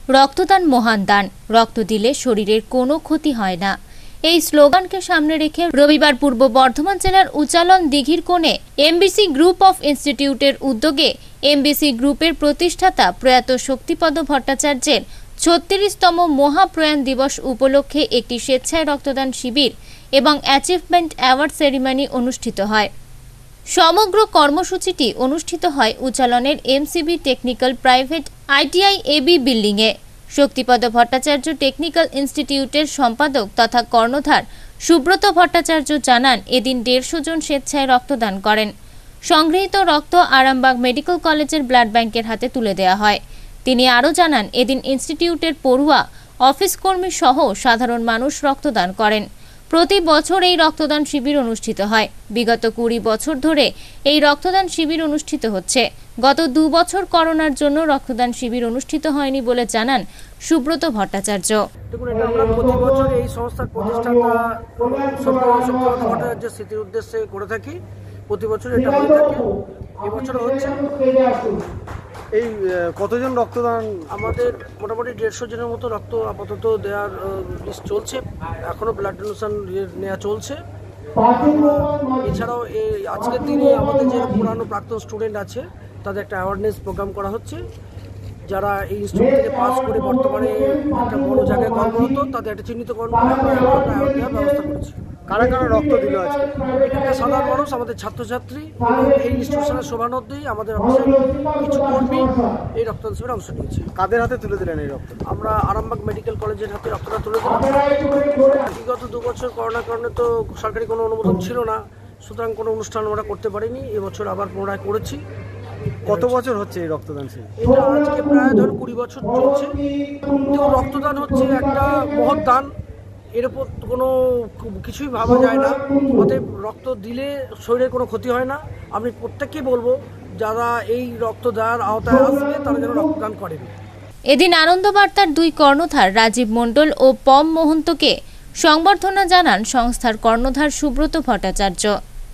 রক্তদান মহান দান, রক্ত দিলে শরীরের কোনো ক্ষতি হয় না। এই স্লোগানকে সামনে রেখে রবিবার পূর্ব বর্ধমান জেলার উচালন দিঘির কোণে এমবিসি গ্রুপ অফ ইনস্টিটিউটের উদ্যোগে এমবিসি গ্রুপের প্রতিষ্ঠাতা প্রয়াত শক্তিপদ ভট্টাচার্যের ৩৬তম মহাপ্রয়াণ দিবস উপলক্ষে একটি স্বেচ্ছায় রক্তদান শিবির এবং অ্যাচিভমেন্ট অ্যাওয়ার্ড সেরিমনি অনুষ্ঠিত হয়। সমগ্র কর্মসূচিটি অনুষ্ঠিত হয় উচালনের MCB technical private ITI AB বিল্ডিংয়ে। শক্তিপদ ভট্টাচার্য টেকনিক্যাল ইনস্টিটিউটের সম্পাদক তথা কর্ণধার সুব্রত ভট্টাচার্য জানান, এদিন ১৫০ জন স্বেচ্ছায় রক্তদান করেন। সংগৃহীত রক্ত আরামবাগ মেডিকেল কলেজের ব্লাড ব্যাংকের হাতে তুলে দেওয়া হয়। তিনি আরও জানান, এদিন ইনস্টিটিউটের পড়ুয়া, অফিস কর্মী সহ সাধারণ মানুষ রক্তদান করেন। প্রতি বছর এই রক্তদান শিবির অনুষ্ঠিত হয়। বিগত ২০ বছর ধরে এই রক্তদান শিবির অনুষ্ঠিত হচ্ছে। গত ২ বছর করোনার জন্য রক্তদান শিবির অনুষ্ঠিত হয়নি বলে জানান সুব্রত ভট্টাচার্য। দেখুন, এটা আমরা প্রতি বছর এই সংস্থার প্রতিষ্ঠাতা শক্তিপদ ভট্টাচার্যের স্মৃতির উদ্দেশ্যে করে থাকি। প্রতি বছর এটা হয়ে থাকে, এবছর হচ্ছে। এই কতজন রক্তদান? আমাদের মোটামুটি ১৫০ জনের মতো রক্ত আপাতত দেওয়ার লিস্ট চলছে, এখনো ব্লাড ডোনেশন নেওয়া চলছে। এছাড়াও আজকের দিনে আমাদের যে পুরানো প্রাক্তন স্টুডেন্ট আছে তাদের একটা অ্যাওয়ারনেস প্রোগ্রাম করা হচ্ছে। যারা এই ইনস্টিটিউট থেকে পাস করে বর্তমানে একটা বড় জায়গায় কর্মরত, তাদের একটা চিহ্নিতকরণ করে আমরা অ্যাওয়ার্ড দেওয়ার ব্যবস্থা করেছি। কারা কারা রক্ত দিল আজকে? এখানকার সাধারণ মানুষ, আমাদের ছাত্রছাত্রী, এই ইনস্টিটিউশনের শোভানোদ্দি, আমাদের অফিসের কিছু কর্মী এই রক্তদান শিবিরে অংশ নিয়েছে। কাদের হাতে তুলে দিলেন এই রক্ত? আমরা আরামবাগ মেডিকেল কলেজের হাতে রক্তটা তুলে দিলাম। বিগত 2 বছর করোনার কারণে তো সরকারি কোনো অনুমোদন ছিল না, সুতরাং কোনো অনুষ্ঠান আমরা করতে পারিনি। এবছর আবার পুনরায় করেছি। কত বছর হচ্ছে এই রক্তদান শিবির? এটা আজকে প্রায় ধর 20 বছর চলছে। দেখুন, রক্তদান হচ্ছে একটা মহৎ দান, এর উপর কোনো কিছুই ভাবা যায় না। অতএব রক্ত দিলে শরীরের কোনো ক্ষতি হয় না। আমি প্রত্যেককেই বলবো, যারা এই রক্ত দেওয়ার আওতায় আসবে তারা যেন রক্তদান করেন। এদিন আনন্দবার্তার 2 কর্ণধার রাজীব মণ্ডল ও পম মোহন্তকে সংবর্ধনা জানান সংস্থার কর্ণধার সুব্রত ভট্টাচার্য।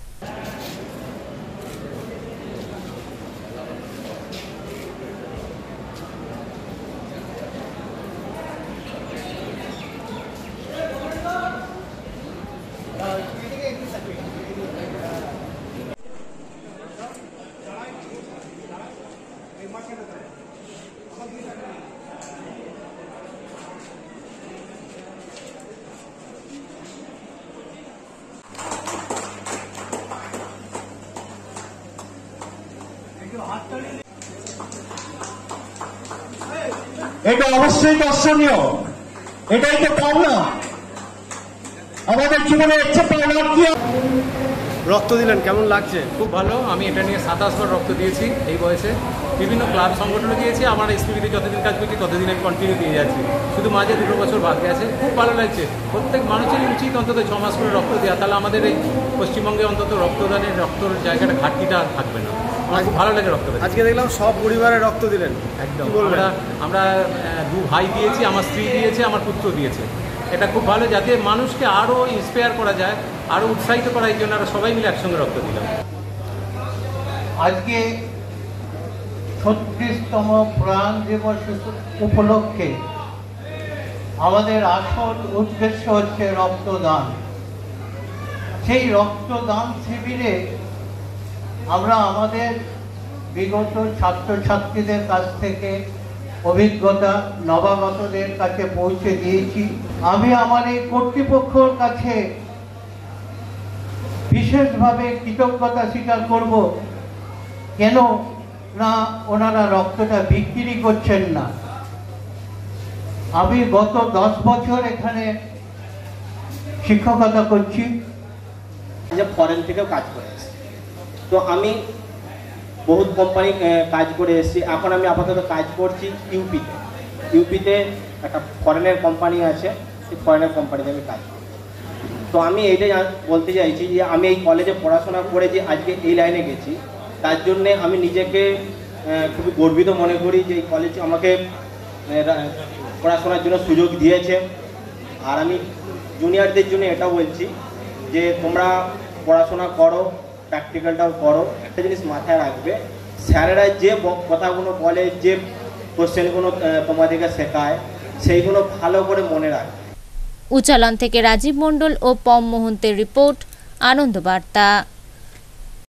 এটা অবশ্যই দর্শনীয়, এটাই তো পাওনা আমাদের জীবনে। রক্ত দিলেন, কেমন লাগছে? খুব ভালো। আমি এটা নিয়ে 27 বার রক্ত দিয়েছি এই বয়সে। বিভিন্ন ক্লাব সংগঠনে দিয়েছি। আমার এসপিবিতে যতদিন কাজ করছি ততদিন আমি কন্টিনিউ দিয়ে যাচ্ছি। শুধু মাঝে 2 বছর বাদ গেছে। খুব ভালো লাগছে। প্রত্যেক মানুষেরই উচিত অন্তত 6 মাস করে রক্ত দেওয়া, তাহলে আমাদের এই পশ্চিমবঙ্গে অন্তত রক্তদানের রক্তর জায়গাটা ঘাটতিটা থাকবে না। আমার খুব ভালো লাগে রক্ত। আজকে দেখলাম সব পরিবারে রক্ত দিলেন। একদম। আমরা 2 ভাই দিয়েছি, আমার স্ত্রী দিয়েছে, আমার পুত্র দিয়েছে। এটা খুব ভালো, যাতে মানুষকে আরও ইন্সপায়ার করা যায়, আরও উৎসাহিত করা, এই জন্য আমরা সবাই মিলে একসঙ্গে রক্ত দিলাম। আজকে 36তম প্রাণ দিবস উপলক্ষে আমাদের আসল উদ্দেশ্য হচ্ছে রক্তদান। সেই রক্তদান শিবিরে আমরা আমাদের বিগত ছাত্রছাত্রীদের কাছ থেকে অভিজ্ঞতা নবাগতদের কাছে পৌঁছে দিয়েছি। আমি আমার এই কর্তৃপক্ষের কাছে বিশেষভাবে কৃতজ্ঞতা স্বীকার করব, কেন না ওনারা রক্তটা বিক্রি করছেন না। আমি গত 10 বছর এখানে শিক্ষকতা করছি। যে ফরেন থেকেও কাজ করে এসেছি, তো আমি বহুত কোম্পানি কাজ করে এসেছি। এখন আমি আপাতত কাজ করছি ইউপিতে একটা ফরেনের কোম্পানি আছে, সেই ফরেনের কোম্পানিতে আমি কাজ করি। তো আমি এইটাই বলতে চাইছি যে আমি এই কলেজে পড়াশোনা করে যে আজকে এই লাইনে গেছি, তার জন্যে আমি নিজেকে খুবই গর্বিত মনে করি যে এই কলেজ আমাকে পড়াশোনার জন্য সুযোগ দিয়েছে। আর আমি জুনিয়রদের জন্য এটা বলছি যে তোমরা পড়াশোনা করো, প্র্যাকটিক্যালটাও করো। একটা জিনিস মাথায় রাখবে, স্যারেরা যে কথাগুলো বলে, যে কোশ্চেনগুলো তোমাদেরকে শেখায় সেইগুলো ভালো করে মনে রাখবে। উচালন থেকে রাজীব মণ্ডল ও পম মোহন্তের রিপোর্ট, আনন্দ বার্তা।